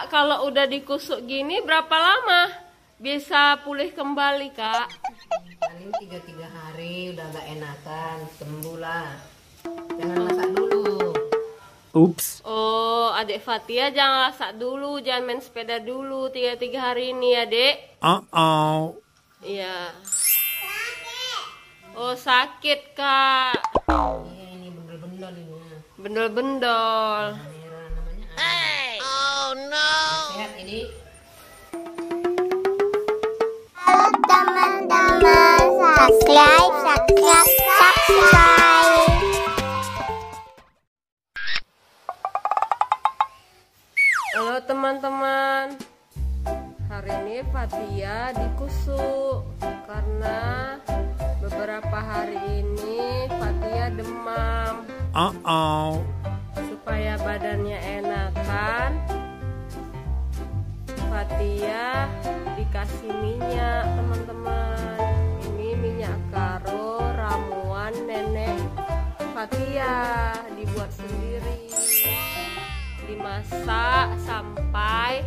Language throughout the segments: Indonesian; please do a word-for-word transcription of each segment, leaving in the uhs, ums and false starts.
Kak, kalau udah dikusuk gini berapa lama bisa pulih kembali, Kak? Paling tiga tiga hari udah agak enakan, sembuh lah. Jangan masak dulu. Ups. Oh, adik Fatia jangan masak dulu, jangan main sepeda dulu tiga tiga hari ini ya, Dek. Uh-oh. Iya. Oh, sakit, Kak. Iya, ini bendol-bendol ini. Bendol-bendol. Merah namanya. Hey. Oh no. Sehat ini. Halo teman-teman, subscribe, subscribe, subscribe. Halo teman-teman. Hari ini Fatia dikusuk karena beberapa hari ini Fatia demam. Uh-oh. Supaya badannya enakan, Fatia dikasih minyak, teman-teman. Ini minyak karo ramuan nenek Fatia, dibuat sendiri, dimasak sampai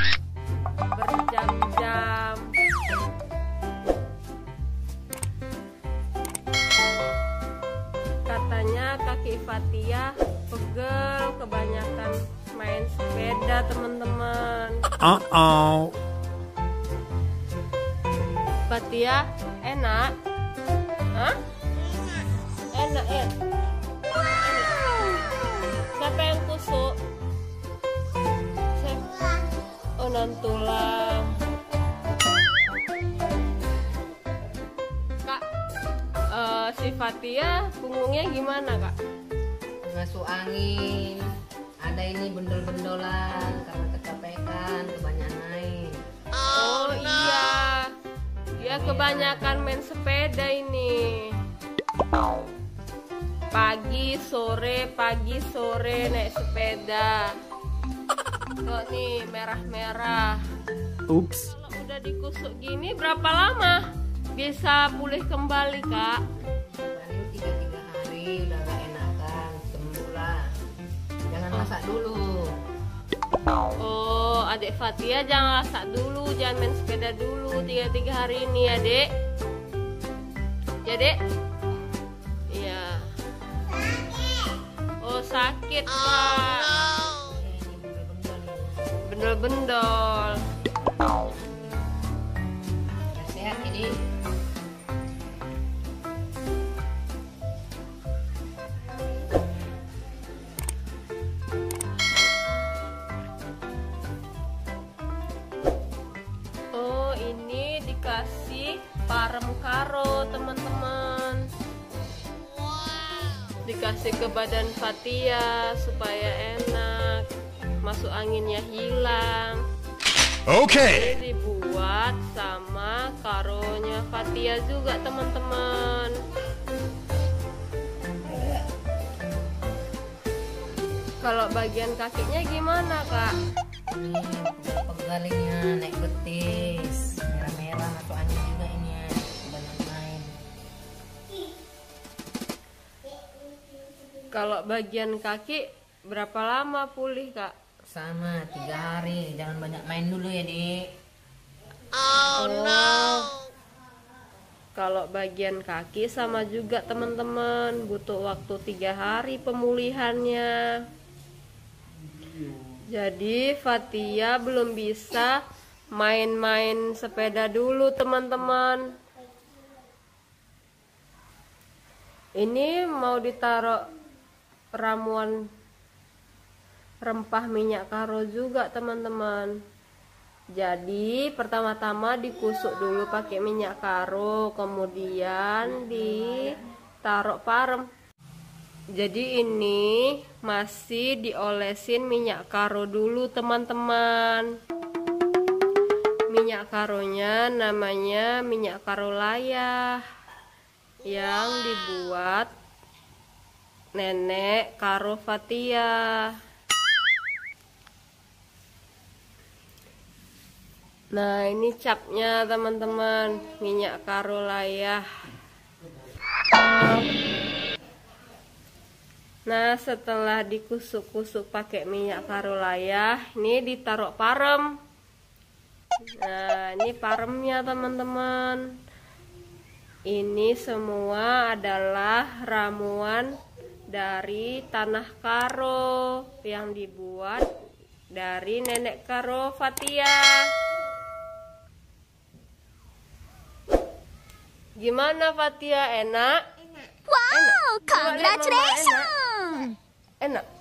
berjam-jam. Katanya kaki Fatia pegel kebanyakan main sepeda, teman-teman. Uh-oh. Fatia enak? Hah? Enak ya? Siapa yang kusuk? Siapa? Oh, non tulang. Kak, eh, si Fatia punggungnya gimana, Kak? Masuk angin. Ada ini bendol-bendolan karena kecapekan, kebanyakan main. Oh iya, dia kebanyakan main sepeda ini. Pagi sore, pagi sore naik sepeda. Tuh nih merah-merah. Ups. Kalau udah dikusuk gini berapa lama bisa pulih kembali, Kak? Paling tiga tiga hari udah agak enakan, sembuh lah. Jangan masak dulu. Oh, adik Fatia jangan masak dulu, jangan main sepeda dulu tiga tiga hari ini ya, Dek. Ya, Dek? Iya. Oh, sakit, Kak. Ini bendol-bendol ini. Bendol-bendol. Ya, sehat ini. Oh, ini dikasih parem karo, teman-teman. Dikasih ke badan Fatia supaya enak, masuk anginnya hilang. Okay. Ini dibuat sama karonya Fatia juga, teman-teman. Kalau bagian kakinya gimana, Kak? Ini pegal-pegalnya naik betis, merah-merah masuk angin juga ini ya, banyak main. Kalau bagian kaki berapa lama pulih, Kak? Sama tiga hari, jangan banyak main dulu ya, Dik. Oh no. Kalau bagian kaki sama juga, teman-teman, butuh waktu tiga hari pemulihannya. Jadi Fatia belum bisa main-main sepeda dulu, teman-teman. Ini mau ditaruh ramuan rempah minyak karo juga, teman-teman. Jadi pertama-tama dikusuk dulu pakai minyak karo, kemudian ditaruh parem. Jadi ini masih diolesin minyak karo dulu, teman-teman. Minyak karonya namanya minyak karo layah, yang dibuat nenek karo Fatia. Nah, ini capnya, teman-teman, minyak karo layah. Nah, setelah dikusuk-kusuk pakai minyak karolaya, ini ditaruh parem. Nah, ini paremnya teman-teman. Ini semua adalah ramuan dari tanah karo yang dibuat dari nenek karo Fatia. Gimana Fatia, enak? Wow, Enak. congratulations! Enak.